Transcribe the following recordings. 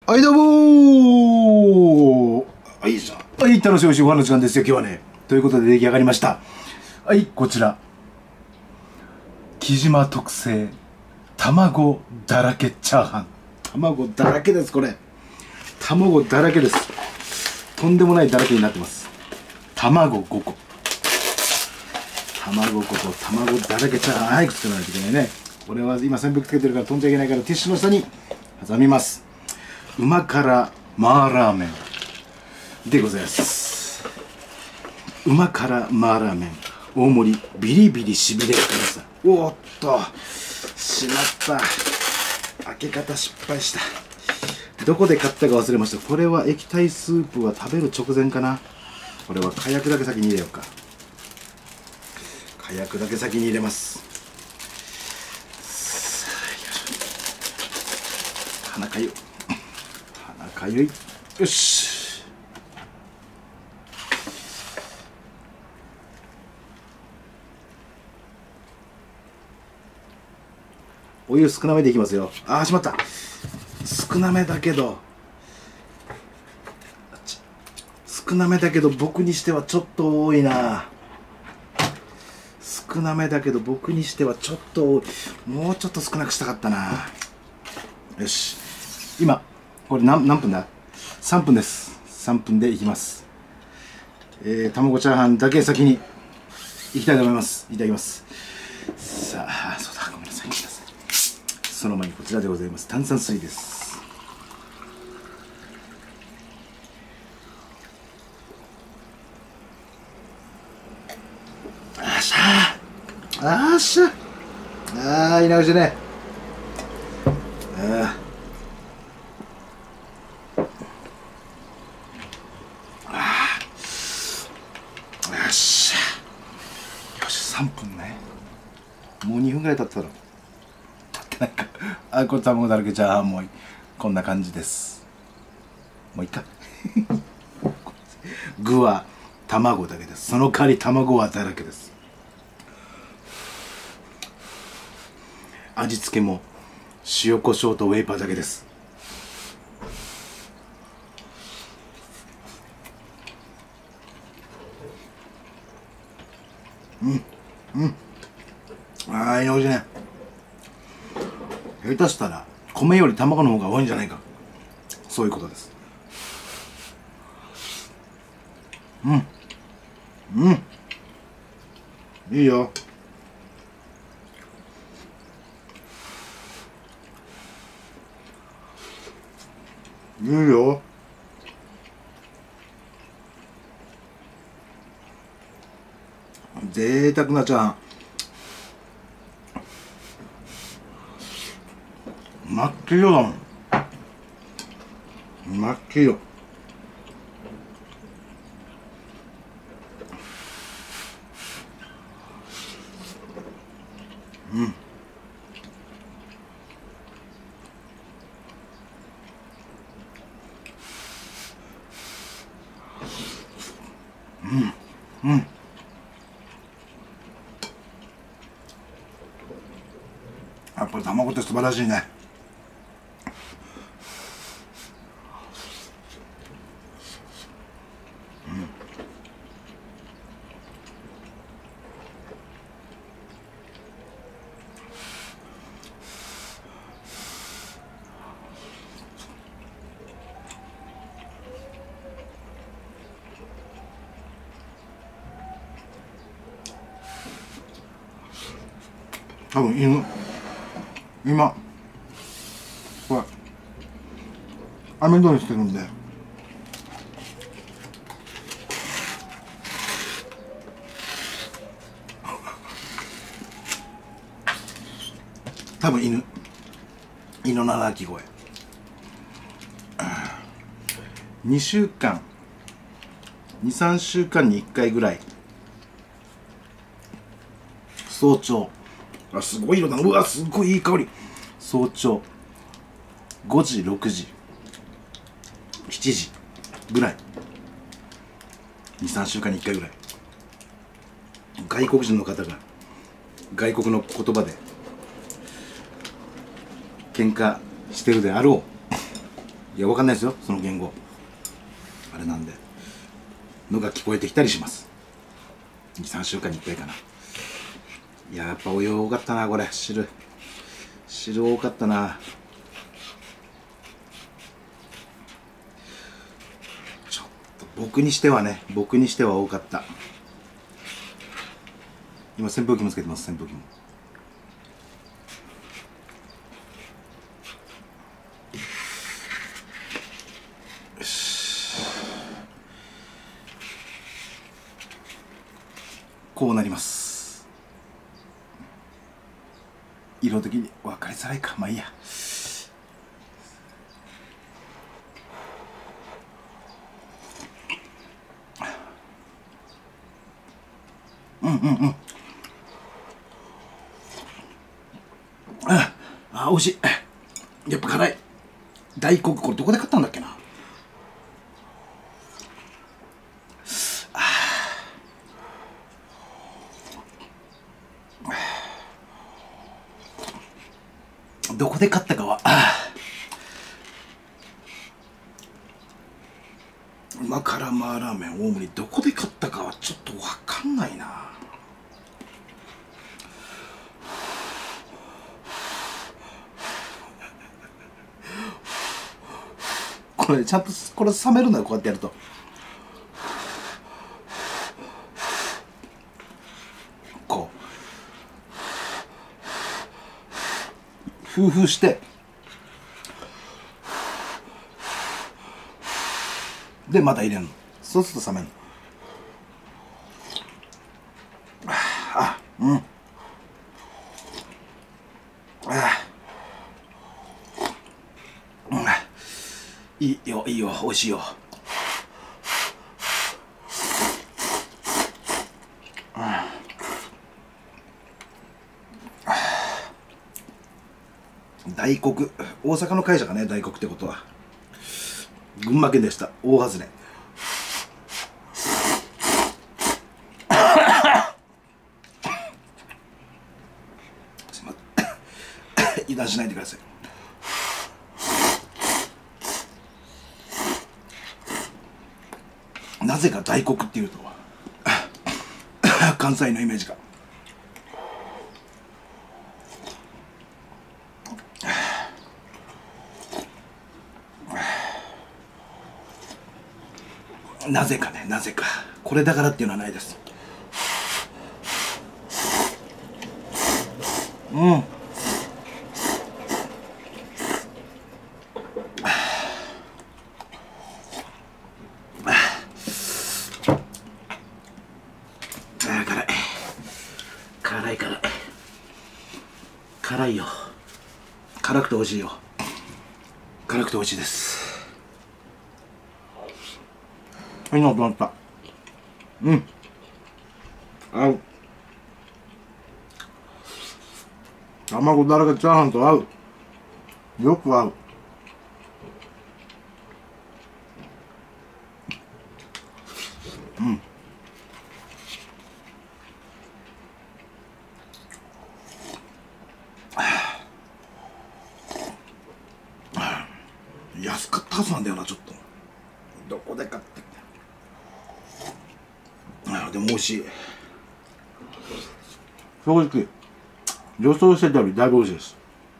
はいどうもー。はいじゃあ、はい、楽しいおいしいご飯の時間ですよ今日はね。ということで出来上がりました。はい、こちら木島特製卵だらけチャーハン。卵だらけです。これ卵だらけです。とんでもないだらけになってます。卵5個、卵5個、卵だらけチャーハン。早く作らないといけないね。これは今扇風機つけてるから飛んじゃいけないから、ティッシュの下に挟みます。うま辛マーラーメンでございます。うま辛マーラーメン大盛りビリビリしびれる辛さ。おっとしまった、開け方失敗した。どこで買ったか忘れました。これは液体スープは食べる直前かな。これは火薬だけ先に入れようか。火薬だけ先に入れます。鼻かゆ、鼻かゆい。よし、お湯少なめでいきますよ。ああ、しまった。少なめだけど僕にしてはちょっと多いな。少なめだけど僕にしてはちょっと多い。もうちょっと少なくしたかったな。よし、今これ何分だ。3分です。3分でいきます。卵チャーハンだけ先にいきたいと思います。いただきます。さあ、そうだ、ごめんなさい。その前にこちらでございます。炭酸水です。あしゃー、あーしゃ、あー、いいな口ね。ああ、よっしゃ、よし、3分ね。もう2分ぐらい経ったろ。経ってないか。あ、これ卵だらけチャーハンもこんな感じです。もういいか。具は卵だけです。その代わり卵はだらけです。味付けも塩コショウとウェイパーだけです。ああ、いいおいしいね。下手したら米より卵の方が多いんじゃないか。そういうことです。いいよ。いいよ。贅沢なチャーハン。真っ黄色だもん。真っ黄色。やっぱり卵って素晴らしいね。多分今これ網戸にしてるんで、多分犬の鳴き声。2週間23週間に1回ぐらい早朝、あ、すごい色だ。うわ、すごいいい香り。早朝5時6時7時ぐらい、23週間に1回ぐらい外国人の方が外国の言葉で喧嘩してるであろういや、わかんないですよ、その言語。あれなんでのが聞こえてきたりします。2、3週間に1回かな。いや、やっぱお湯多かったな、これ。汁多かったな。ちょっと僕にしては多かった。今扇風機もつけてます。扇風機も。よし、こうなります。色的に分かりづらいか。まあいいや。美味しい。やっぱ辛い。大黒、これどこで買ったんだっけな。どこで買ったかは、旨辛マーラーメン大盛りどこで買ったかはちょっと分かんないな。これちゃんとこれ冷めるのよ、こうやってやると。こうフーフーしてでまた入れるの。そうすると冷めるの。いいよ、いいよ、美味しいよ。大黒、大阪の会社がね、大黒ってことは群馬県でした。大外れ。すいません油断しないでください。なぜか大黒っていうと関西のイメージが。なぜかね、なぜかこれだからっていうのはないです。辛い辛いよ。辛くて美味しいよ。辛くて美味しいです。はい、なくなった。合う。卵だらけチャーハンと合う。よく合う。安かったはずなんだよな、ちょっと。どこで買って。でも美味しい。正直予想してたよりだいぶ美味しいです。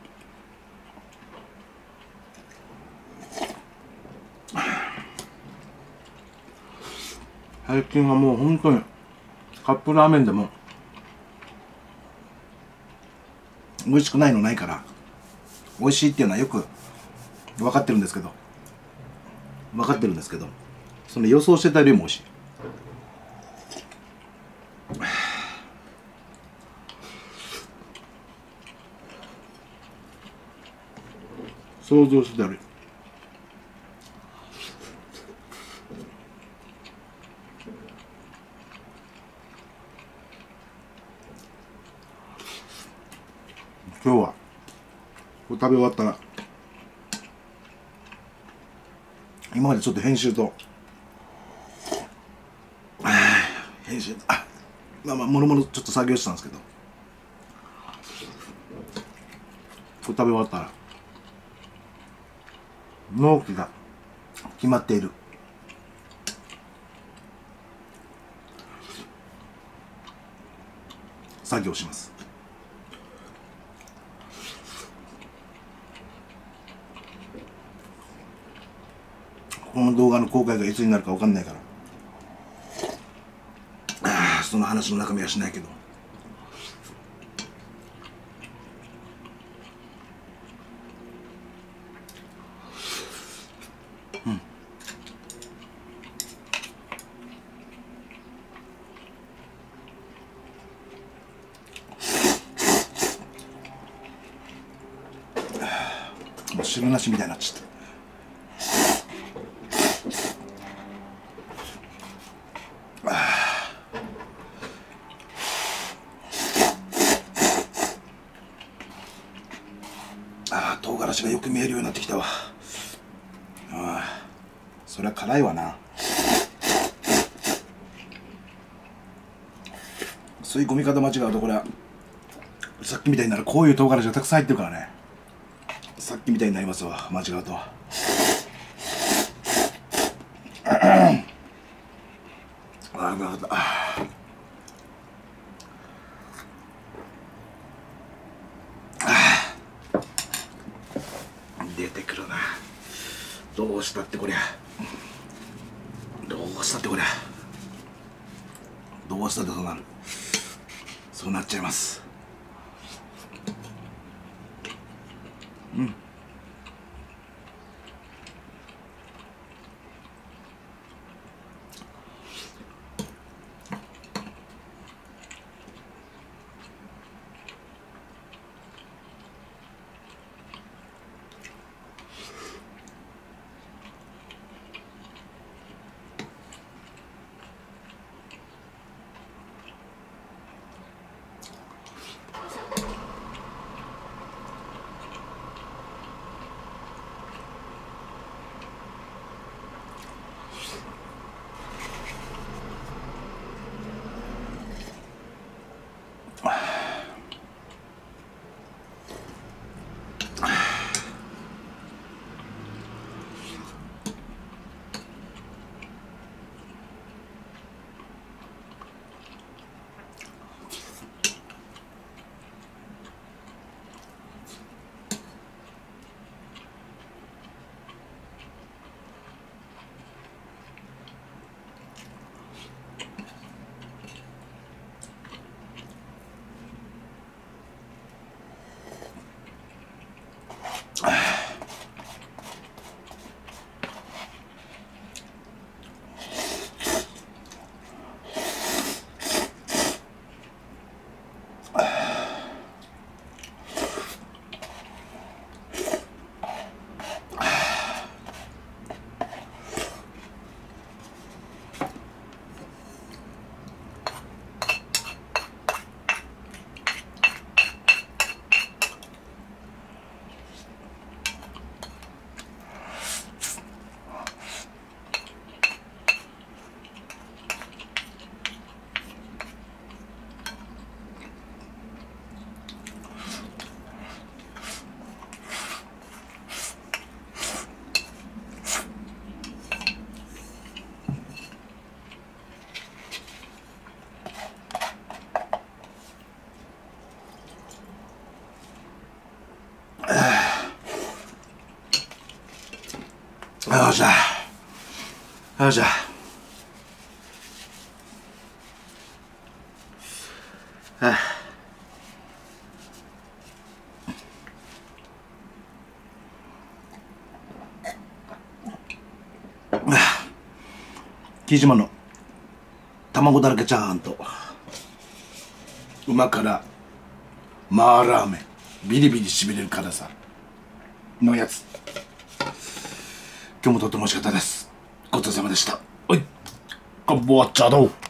最近はもう本当にカップラーメンでも美味しくないのないから、美味しいっていうのはよく分かってるんですけど、その予想してたよりも美味しい。想像してたより。今日はこれ食べ終わったら今までちょっと編集とまあもろもろちょっと作業してたんですけど、これ食べ終わったら納期が決まっている。作業します。この動画の公開がいつになるか分かんないから、その話の中身はしないけど、もう汁なしみたいになっちゃった。唐辛子がよく見えるようになってきたわ。そりゃ辛いわな。吸い込み方間違うとこれはさっきみたいになる。こういう唐辛子がたくさん入ってるからね、さっきみたいになりますわ、間違うと。なるほど。出てくるな。どうしたってこりゃ、どうしたってこりゃ、どうしたってそうなる。そうなっちゃいます。うん。よっしゃ。よっしゃ。木島の卵だらけチャーハンとうま辛マーラーメン、ビリビリしびれる辛さのやつ、今日もとっても美味しかったです。ごちそうさまでした。はい、乾杯、チャド。